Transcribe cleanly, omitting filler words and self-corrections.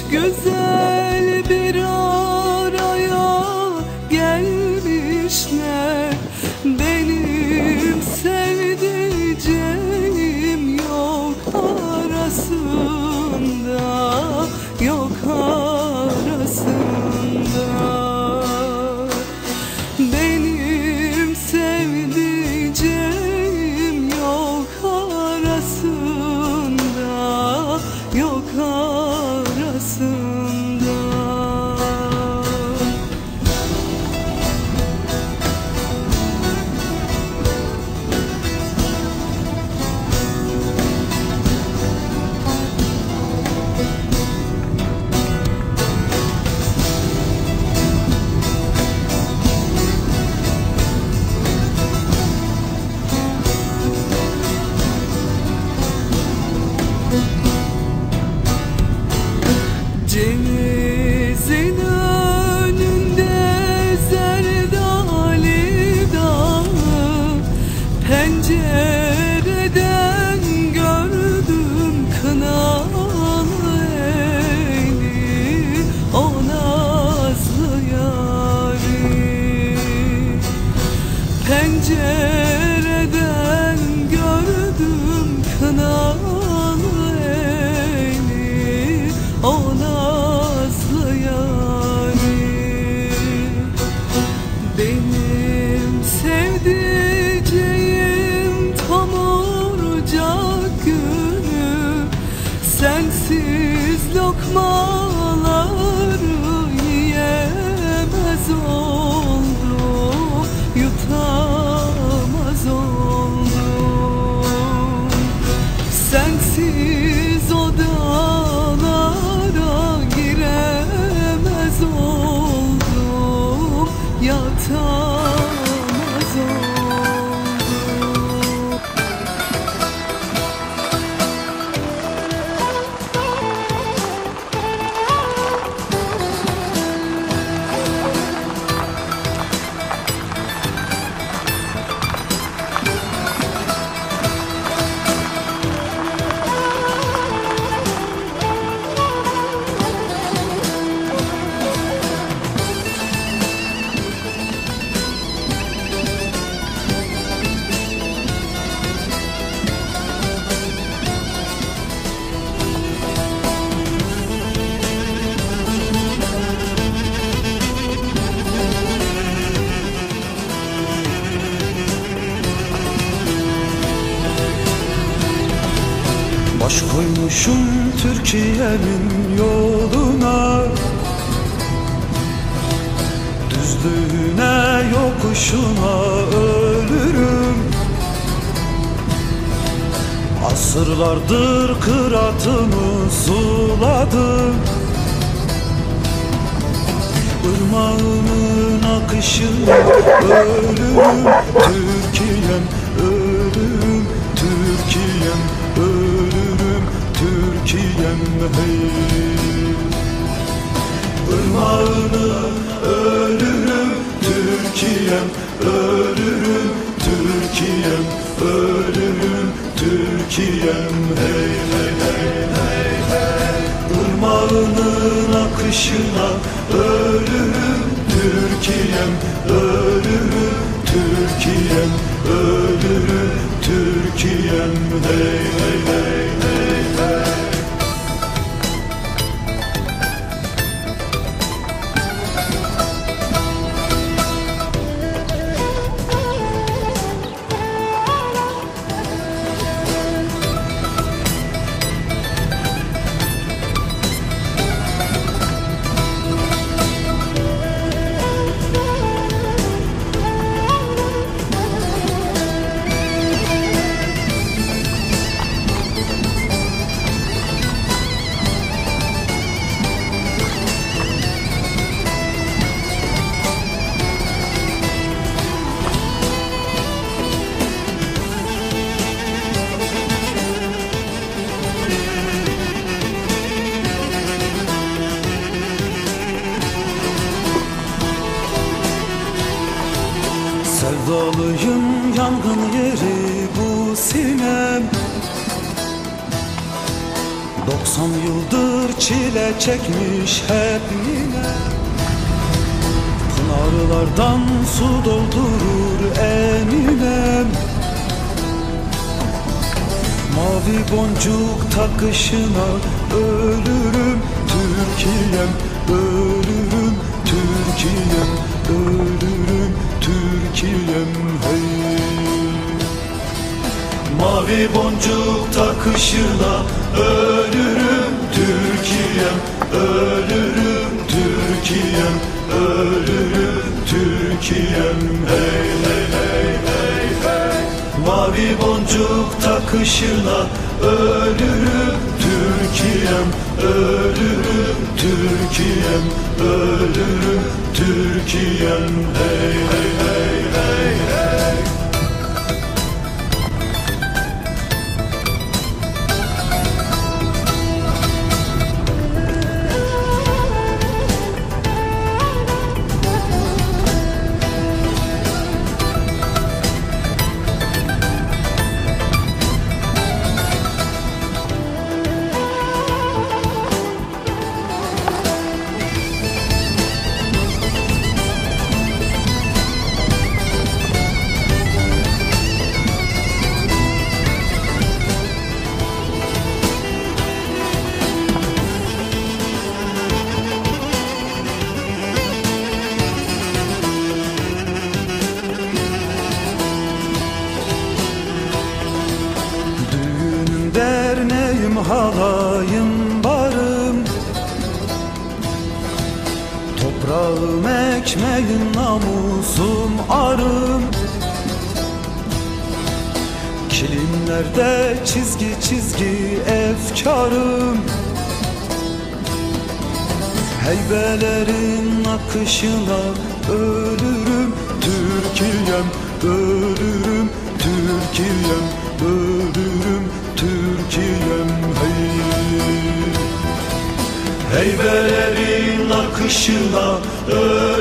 güzel bir araya gelmişler. Benim sevdiceğim yok arasında, yok arasında. Benim sevdiceğim yok arasında, yok arasında. Cevizin önünde zerdali dağı, pencereden gördüm kınalı eli, o nazlı yâri. Pencereden gördüm kınalı eli, o nazlı yâri. Benim sevdiceğim tomurcak günü, sensiz lokmaları yiyemez oldu, yutamaz oldum. Sensiz odalara giremez oldum, yatamaz oldum. Baş koymuşum Türkiye'nin yoluna, düzlüğüne yokuşuna ölürüm. Asırlardır kıratımı suladım, ırmağının akışına ölürüm. Türkiye'm ölürüm, Türkiye'm ölürüm, Türkiye'm hey. Irmağını ölürüm, Türkiye'm ölürüm, Türkiye'm ölürüm, Türkiye'm hey hey hey hey hey. Irmağının akışına ölürüm, Türkiye'm ölürüm, Türkiye'm ölürüm, Türkiye'm hey hey hey hey hey. Sevdalıyım, yangın yeri bu sinem. 90 yıldır çile çekmiş hep yine. Pınarlardan su doldurur eninem. Mavi boncuk takışına ölürüm Türkiye'm, ölürüm Türkiye'm, ölürüm Türkiye'm hey. Mavi boncuk takışına ölürüm Türkiye'm, ölürüm Türkiye'm, ölürüm Türkiye'm hey hey hey hey hey. Mavi boncuk takışına ölürüm Türkiye'm, ölürüm Türkiye'm, ölürüm Türkiye'm hey hey hey hey hey. Derneğim, halayım, barım, toprağım, ekmeğim, namusum, arım. Kilimlerde çizgi çizgi efkarım. Heybelerin akışına ölürüm Türkiye'm, ölürüm Türkiye'm, ölürüm Türkiye'm hey. Heybelerin akışına ölürüm